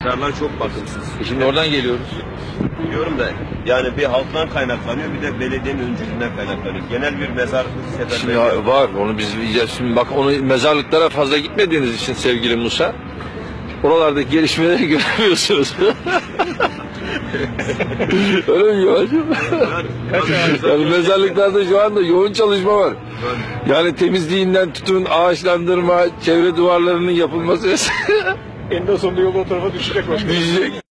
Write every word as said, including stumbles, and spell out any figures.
Mezarlar çok bakımsız. E şimdi oradan geliyoruz. Diyorum da yani bir halktan kaynaklanıyor, bir de belediyenin öncülüğünden kaynaklanıyor. Genel bir mezarlık Şimdi seferberliği var, onu biz yiyeceğiz. Şimdi bak, onu mezarlıklara fazla gitmediğiniz için sevgili Musa, oralardaki gelişmeleri göremiyorsunuz. Öyle mi Yuvacığım? Yani mezarlıklarda şu anda yoğun çalışma var. Yani temizliğinden tutun, ağaçlandırma, çevre duvarlarının yapılması. Eninde sonunda yol o tarafa düşecek başkanım. Düşecek.